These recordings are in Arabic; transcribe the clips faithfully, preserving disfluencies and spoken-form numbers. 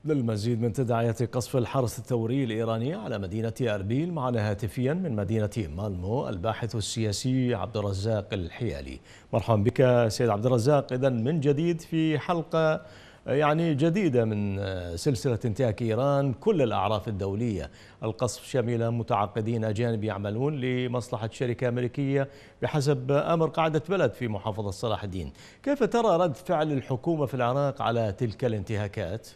للمزيد من تداعيات قصف الحرس الثوري الإيراني على مدينة أربيل معنا هاتفيا من مدينة مالمو الباحث السياسي عبد الرزاق الحيالي. مرحبا بك سيد عبد الرزاق. إذن من جديد في حلقة يعني جديدة من سلسلة انتهاك إيران كل الأعراف الدولية، القصف شمل متعاقدين أجانب يعملون لمصلحة شركة أمريكية بحسب أمر قاعدة بلد في محافظة صلاح الدين. كيف ترى رد فعل الحكومة في العراق على تلك الانتهاكات؟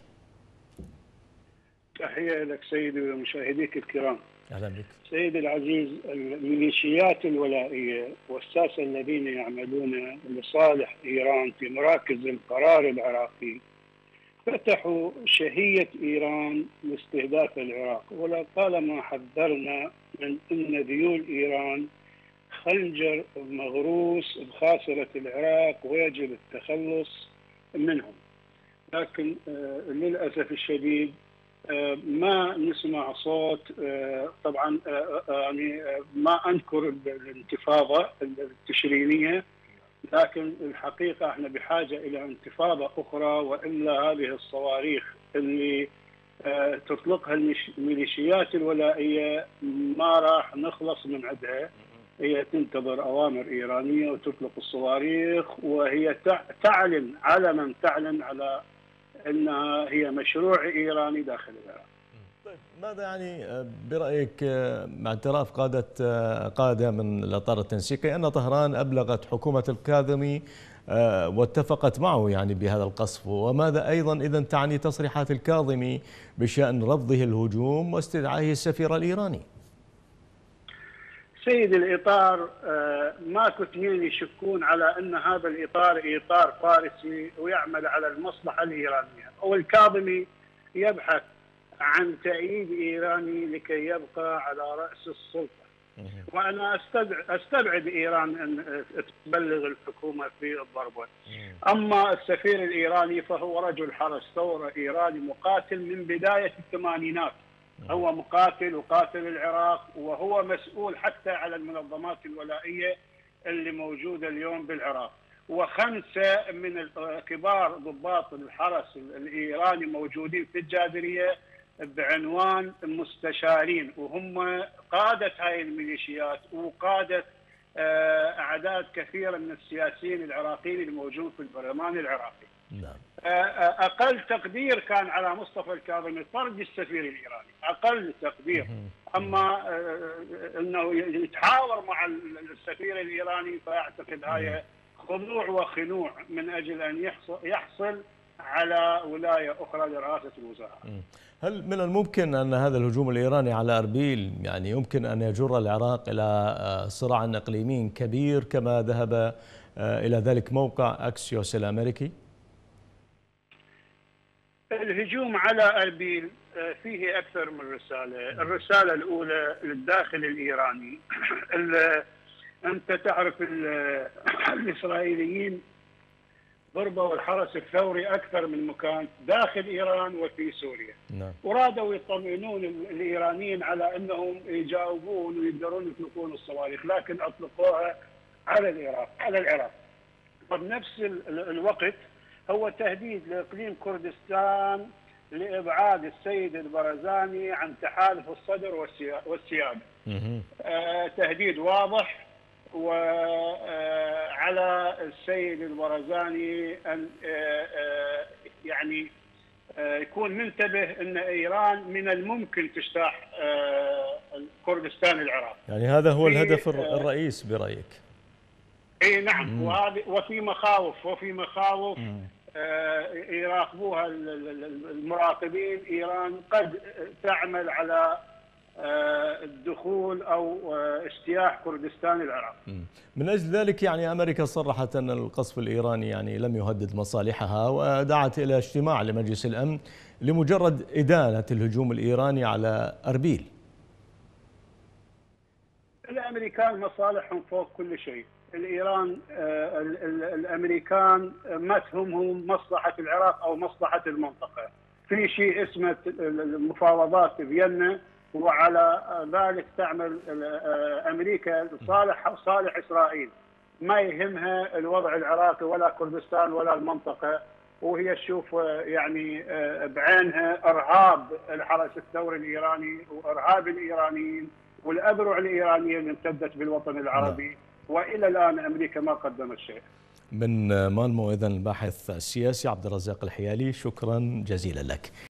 تحية لك سيدي ومشاهديك الكرام. أهلا بك سيدي العزيز، الميليشيات الولائية والساسة الذين يعملون لصالح إيران في مراكز القرار العراقي فتحوا شهية إيران لاستهداف العراق، ولطالما حذرنا من أن ذيول إيران خنجر مغروس بخاصرة العراق ويجب التخلص منهم. لكن للأسف الشديد ما نسمع صوت. طبعا يعني ما انكر الانتفاضه التشرينيه، لكن الحقيقه احنا بحاجه الى انتفاضه اخرى، والا هذه الصواريخ اللي تطلقها الميليشيات الولائيه ما راح نخلص من عندها. هي تنتظر اوامر ايرانيه وتطلق الصواريخ، وهي تعلن علنا تعلن على انها هي مشروع ايراني داخل العراق. طيب ماذا يعني برأيك مع اعتراف قادة قادة من الإطار التنسيقي أن طهران أبلغت حكومة الكاظمي واتفقت معه يعني بهذا القصف، وماذا أيضا إذا تعني تصريحات الكاظمي بشأن رفضه الهجوم واستدعائه السفير الإيراني؟ سيد الإطار ماكو اثنين يشكون على أن هذا الإطار إطار فارسي ويعمل على المصلحة الإيرانية، والكاظمي يبحث عن تأييد إيراني لكي يبقى على رأس السلطة. وأنا أستبعد إيران أن تبلغ الحكومة في الضربة. أما السفير الإيراني فهو رجل حرس ثورة إيراني مقاتل من بداية الثمانينات، هو مقاتل وقاتل العراق، وهو مسؤول حتى على المنظمات الولائية اللي موجودة اليوم بالعراق. وخمسة من كبار ضباط الحرس الإيراني موجودين في الجابرية بعنوان مستشارين، وهم قادة هاي الميليشيات وقادة أعداد كثيرة من السياسيين العراقيين الموجودين في البرلمان العراقي. نعم. أقل تقدير كان على مصطفى الكاظمي طرد السفير الإيراني، أقل تقدير. أما أنه يتحاور مع السفير الإيراني فأعتقد هاي خضوع وخنوع من أجل أن يحصل, يحصل على ولاية أخرى لرئاسة الوزراء. هل من الممكن أن هذا الهجوم الإيراني على أربيل يعني يمكن أن يجر العراق إلى صراع إقليمي كبير كما ذهب إلى ذلك موقع أكسيوس الأمريكي؟ الهجوم على أربيل فيه أكثر من رسالة. الرسالة الأولى للداخل الإيراني. أنت تعرف الإسرائيليين ضربوا الحرس الثوري أكثر من مكان داخل إيران وفي سوريا. نعم. ورادوا يطمئنون الإيرانيين على أنهم يجاوبون ويقدرون يطلقون الصواريخ، لكن أطلقوها على العراق على العراق. وبنفس الوقت هو تهديد لإقليم كردستان لإبعاد السيد البرزاني عن تحالف الصدر والسيادة. آه تهديد واضح وعلى السيد البرزاني أن آه آه يعني آه يكون منتبه أن إيران من الممكن تجتاح آه كردستان العراق. يعني هذا هو الهدف الرئيس برأيك؟ اي نعم. وهذه وفي مخاوف وفي مخاوف آه يراقبوها المراقبين. ايران قد تعمل على آه الدخول او آه اجتياح كردستان العراق. من اجل ذلك يعني امريكا صرحت ان القصف الايراني يعني لم يهدد مصالحها، ودعت الى اجتماع لمجلس الامن لمجرد ادانه الهجوم الايراني على اربيل. الامريكان مصالحهم فوق كل شيء. الإيران آه الأمريكان ما تهمهم مصلحة العراق أو مصلحة المنطقة. في شيء اسمه المفاوضات فيينا، وعلى ذلك تعمل آه أمريكا لصالح صالح إسرائيل. ما يهمها الوضع العراقي ولا كردستان ولا المنطقة، وهي تشوف يعني بعينها ارهاب الحرس الثوري الايراني وارهاب الايرانيين والاذرع الايرانيه اللي امتدت بالوطن العربي. نعم. والى الان امريكا ما قدمت شيء. من مالمو اذا الباحث السياسي عبد الرزاق الحيالي، شكرا جزيلا لك.